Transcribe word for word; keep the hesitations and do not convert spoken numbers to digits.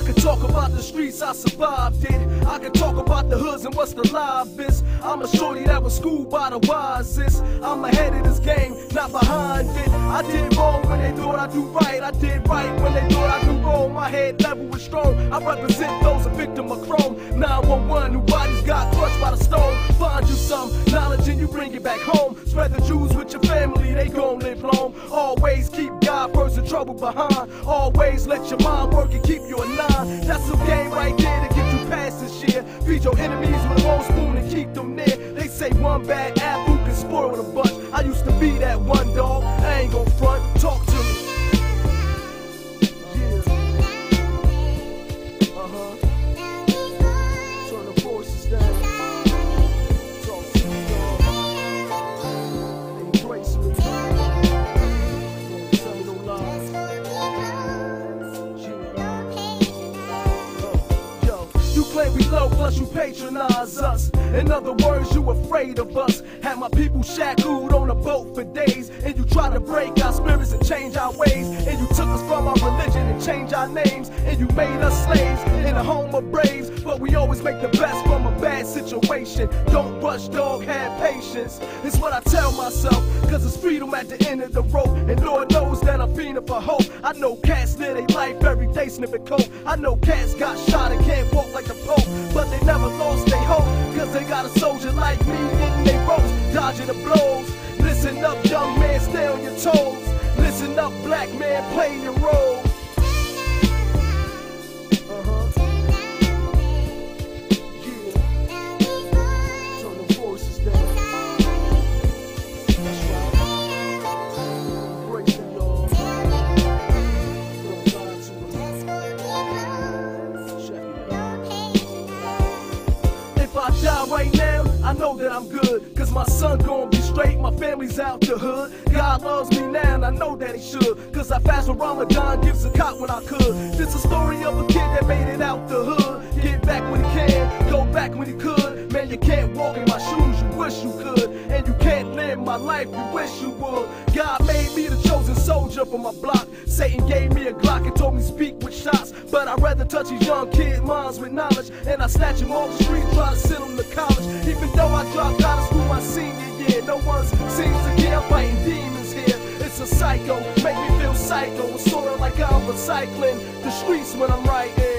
could talk about the streets, I survived it. I could talk about the hoods and what's the live is. I'm a shorty that was schooled by the wisest. I'm ahead of this game, not behind it. I did wrong when they thought I do right. I did right when they thought I do wrong. My head level was strong. I represent those a victim of chrome. nine one one, who bodies got crushed by the stone. Find you some knowledge and you bring it back home. Spread the Jews with your family, they gon' live long. Always keep God first and trouble behind. Always let your mind work and keep you a nine. That's some game right there to get you past this year. Feed your enemies with a long spoon and keep them near. They say one bad apple can spoil the bunch. I used to be that one dog. I ain't gon' front. Talk to me. Yeah. Uh-huh. Turn the voices down. Talk to me, dog. Embrace me. Don't tell me no lies. Yeah. Yo, you claim we low, plus you patronize us. In other words, you afraid of us. Had my people shackled on a boat for days, and you tried to break our spirits and change our ways. And you took us from our religion and changed our names, and you made us slaves in a home of braves. But we always make the best from a bad situation. Don't rush, dog, have patience. It's what I tell myself, cause it's freedom at the end of the rope. And Lord knows that I'm fiending for hope. I know cats live their life every day sniffing coke. I know cats got shot and can't walk like the Pope, but they never lost their hope, cause they got a soldier like me in they ropes, dodging the blows. Listen up, young man, stay on your toes. Listen up, black man, play your role. Uh-huh. Yeah. Turn the voices down. That's right. Embrace it, y'all. Don't lie to them. Check it out. If I die right now, I know that I'm good, cause my son gon' be straight, my family's out the hood. God loves me now and I know that he should, cause I fast for Ramadan, give zakat when I could. This a story of a kid that made it out the hood. Get back when he can, go back when he could. Man, you can't walk in my shoes, you wish you could. And you can't live my life, you wish you would. God made me the chosen soldier for my block. Satan gave me a Glock and told me speak with shots, but I'd rather touch these young kid minds with knowledge. And I snatch them off the street, try to send them to college. Even though I dropped out of school my senior year, no one seems to care, I'm fighting demons here. It's a psycho, make me feel psycho. It's sorta like I'm recycling the streets when I'm writing.